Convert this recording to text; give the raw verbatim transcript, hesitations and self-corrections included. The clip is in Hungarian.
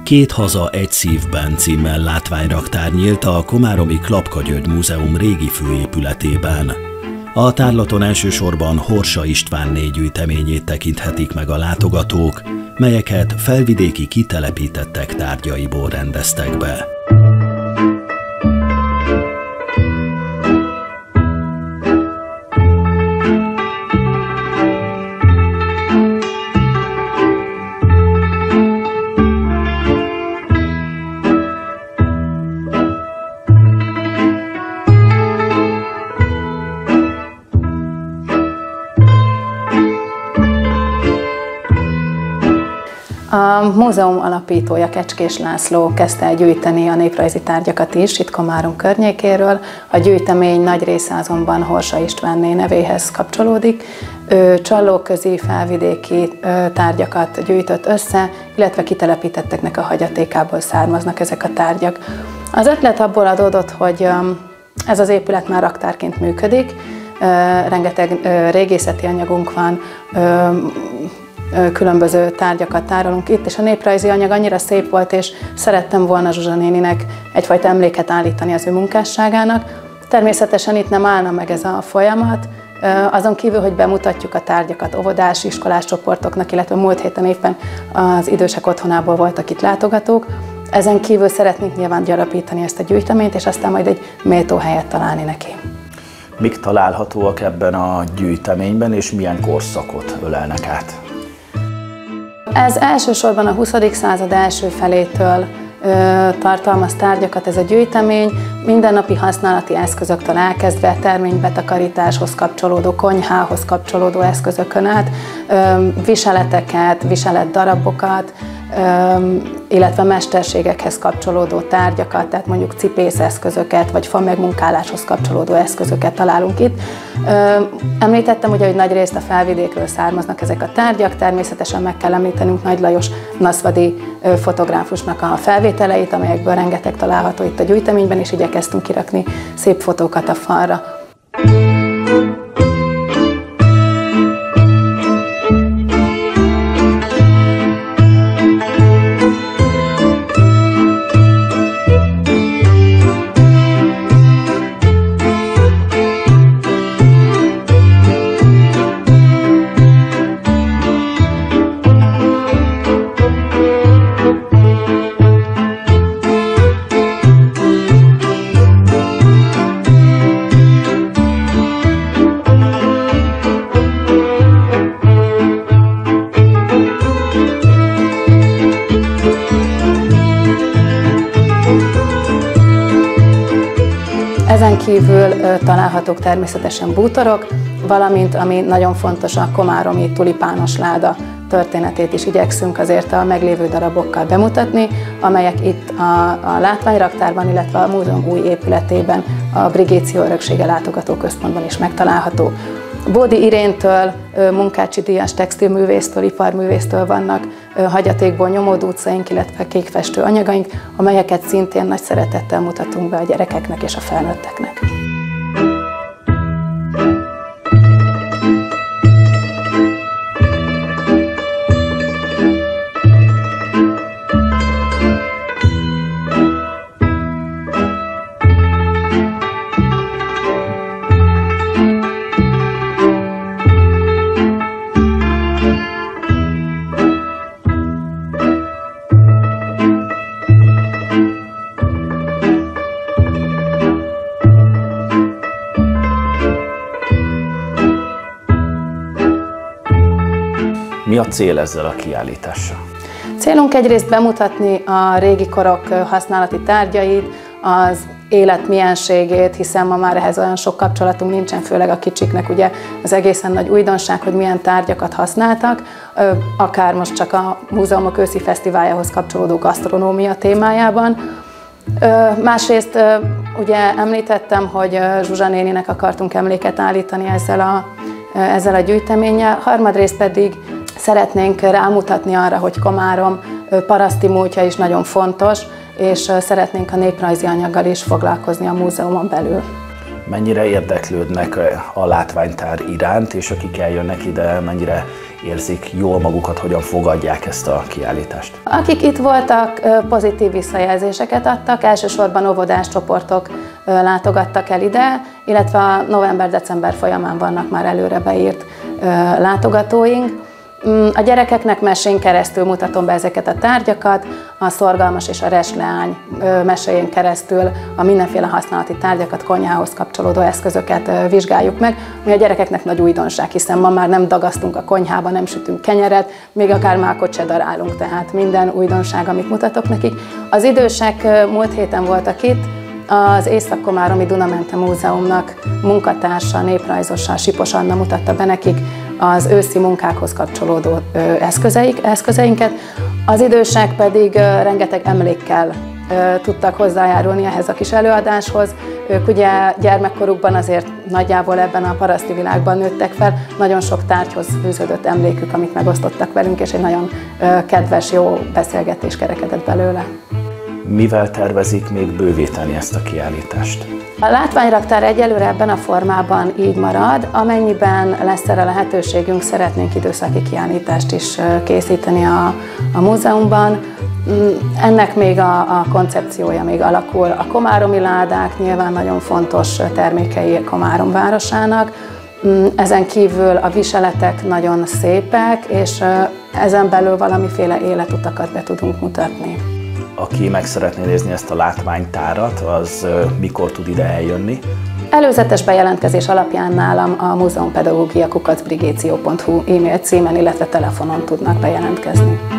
Két haza egy szívben címmel látványraktár nyílt a Komáromi Klapka György Múzeum régi főépületében. A tárlaton elsősorban Horsa Istvánné gyűjteményét tekinthetik meg a látogatók, melyeket felvidéki kitelepítettek tárgyaiból rendeztek be. A múzeum alapítója, Kecskés László kezdte el gyűjteni a néprajzi tárgyakat is itt Komárom környékéről. A gyűjtemény nagy része azonban Horsa Istvánné nevéhez kapcsolódik. Ő csallóközi, felvidéki tárgyakat gyűjtött össze, illetve kitelepítetteknek a hagyatékából származnak ezek a tárgyak. Az ötlet abból adódott, hogy ez az épület már raktárként működik, rengeteg régészeti anyagunk van, különböző tárgyakat tárolunk itt, és a néprajzi anyag annyira szép volt, és szerettem volna Zsuzsa néninek egyfajta emléket állítani az ő munkásságának. Természetesen itt nem állna meg ez a folyamat, azon kívül, hogy bemutatjuk a tárgyakat óvodás, iskolás csoportoknak, illetve múlt héten éppen az idősek otthonából voltak itt látogatók. Ezen kívül szeretnénk nyilván gyarapítani ezt a gyűjteményt, és aztán majd egy méltó helyet találni neki. Mik találhatóak ebben a gyűjteményben, és milyen korszakot ölelnek át? Ez elsősorban a huszadik század első felétől ö, tartalmaz tárgyakat ez a gyűjtemény, mindennapi használati eszközöktől elkezdve terménybetakarításhoz kapcsolódó, konyhához kapcsolódó eszközökön át, ö, viseleteket, viseletdarabokat, ö, illetve mesterségekhez kapcsolódó tárgyakat, tehát mondjuk cipészeszközöket, vagy fa megmunkáláshoz kapcsolódó eszközöket találunk itt. Említettem ugye, hogy nagy részt a felvidékről származnak ezek a tárgyak, természetesen meg kell említenünk Nagy Lajos naszvadi fotográfusnak a felvételeit, amelyekből rengeteg található itt a gyűjteményben, és igyekeztünk kirakni szép fotókat a falra. Ezen kívül találhatók természetesen bútorok, valamint, ami nagyon fontos, a komáromi tulipános láda történetét is igyekszünk azért a meglévő darabokkal bemutatni, amelyek itt a, a látványraktárban, illetve a múzeum új épületében, a Brigéció Öröksége Látogatóközpontban is megtalálható. Bódi Iréntől, Munkácsi díjas textilművésztől, iparművésztől vannak hagyatékból nyomódó utcaink, illetve kékfestő anyagaink, amelyeket szintén nagy szeretettel mutatunk be a gyerekeknek és a felnőtteknek. Mi a cél ezzel a kiállítással? Célunk egyrészt bemutatni a régi korok használati tárgyait, az élet mienségét, hiszen ma már ehhez olyan sok kapcsolatunk nincsen, főleg a kicsiknek ugye az egészen nagy újdonság, hogy milyen tárgyakat használtak, akár most csak a múzeumok őszi fesztiváljához kapcsolódó gasztronómia témájában. Másrészt ugye említettem, hogy Zsuzsa néninek akartunk emléket állítani ezzel a, ezzel a gyűjteménnyel, harmadrészt pedig szeretnénk rámutatni arra, hogy Komárom paraszti múltja is nagyon fontos, és szeretnénk a néprajzi anyaggal is foglalkozni a múzeumon belül. Mennyire érdeklődnek a látványtár iránt, és akik eljönnek ide, mennyire érzik jól magukat, hogyan fogadják ezt a kiállítást? Akik itt voltak, pozitív visszajelzéseket adtak, elsősorban óvodás csoportok látogattak el ide, illetve a november-december folyamán vannak már előre beírt látogatóink. A gyerekeknek mesén keresztül mutatom be ezeket a tárgyakat, a Szorgalmas és a Resleány meséjén keresztül a mindenféle használati tárgyakat, konyhához kapcsolódó eszközöket vizsgáljuk meg, ami a gyerekeknek nagy újdonság, hiszen ma már nem dagasztunk a konyhába, nem sütünk kenyeret, még akár mákot se darálunk, tehát minden újdonság, amit mutatok nekik. Az idősek múlt héten voltak itt, az Észak-Komáromi Dunamente Múzeumnak munkatársa, néprajzosa, Sipos Anna mutatta be nekik az őszi munkákhoz kapcsolódó eszközeik, eszközeinket, az idősek pedig rengeteg emlékkel tudtak hozzájárulni ehhez a kis előadáshoz. Ők ugye gyermekkorukban azért nagyjából ebben a paraszti világban nőttek fel, nagyon sok tárgyhoz fűződött emlékük, amit megosztottak velünk, és egy nagyon kedves, jó beszélgetés kerekedett belőle. Mivel tervezik még bővíteni ezt a kiállítást? A látványraktár egyelőre ebben a formában így marad, amennyiben lesz erre lehetőségünk, szeretnénk időszaki kiállítást is készíteni a, a múzeumban. Ennek még a, a koncepciója még alakul. A komáromi ládák nyilván nagyon fontos termékei Komárom városának, ezen kívül a viseletek nagyon szépek, és ezen belül valamiféle életutakat be tudunk mutatni. Aki meg szeretné nézni ezt a látványtárat, az mikor tud ide eljönni? Előzetes bejelentkezés alapján nálam a múzeumpedagógia kukac brigéció pont hu e-mail címen, illetve telefonon tudnak bejelentkezni.